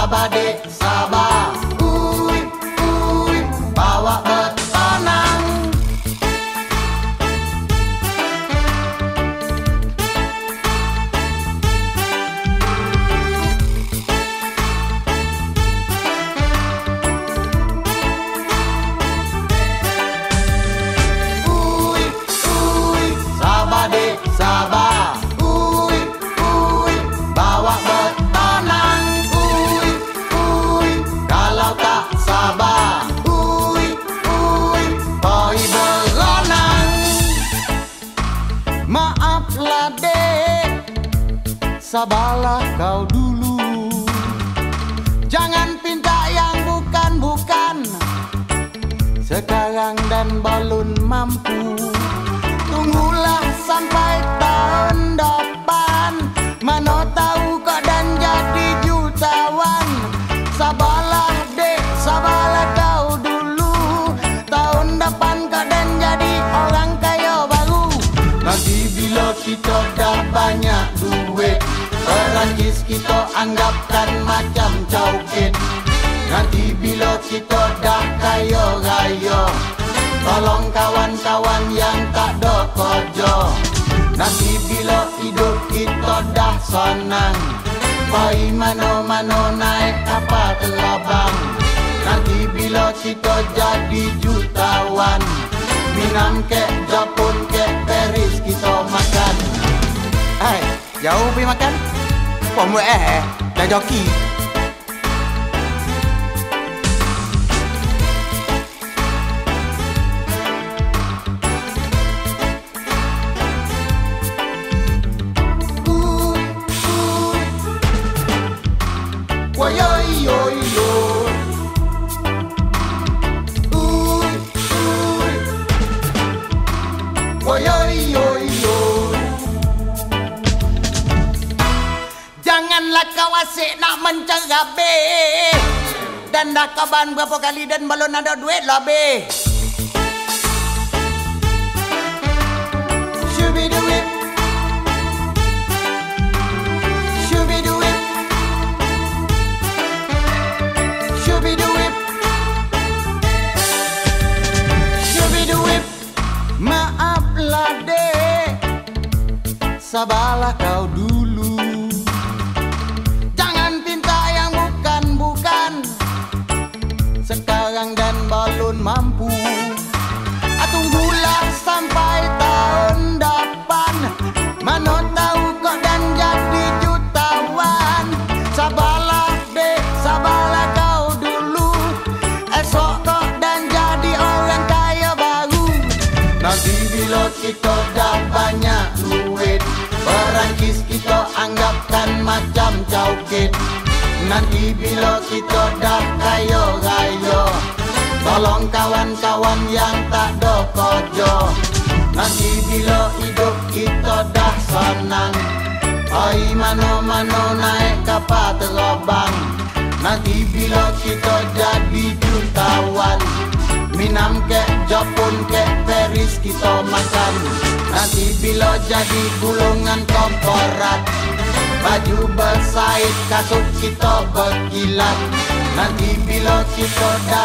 sabar dek, sabar. Bawa bertenang. Sabar dek, sabar. Bawa bertenang. Kalau tak sabar, koi berenang. Maaflah dek, sabarlah kau dulu. Jangan pinta yang bukan-bukan. Sekarang dan balun mampu. Tunggulah sampai tahun depan. Mana tahu kau dan jadi jutawan. Sabarlah dek, sabarlah kau dulu. Tahun depan kau dan jadi orang kaya baru. Nanti bila kita dah banyak duit, Perancis kita anggapkan macam cauket. Nanti bila kita dah kaya raya, tolong kawan-kawan yang tak ada kerja. Nanti bila hidup kita dah senang, pergi mana-mana naik kapal terbang. Nanti bila kita jadi jutawan, minum kek Jepun, kek Paris kita makan. Hai, jauh pergi makan? Pomo dah joki. Janganlah kau asyik nak mencerabe, dan dah kaban berapa kali dan belum ada duit lah be. Shubi-du-whip, shubi-du-whip, shubi-du-whip, shubi-du-whip. Maaflah dek, sabarlah kau dulu. Sekarang dan balun mampu. Tunggulah sampai tahun depan. Mana tahu kau dan jadi jutawan. Sabarlah dek, sabarlah kau dulu. Esok kau dan jadi orang kaya baru. Nanti bila kita dah banyak duit, Perancis kita anggapkan macam cauket. Nanti bila kita dah kaya raya, tolong kawan-kawan yang tak ada kerja. Nanti bila hidup kita dah senang, pergi mana-mana naik kapal terbang. Nanti bila kita jadi jutawan, minum kek Jepun, kek Paris kita makan. Nanti bila jadi gulungan korporat, baju bersait, kasut kita berkilat. Nanti bila kita dah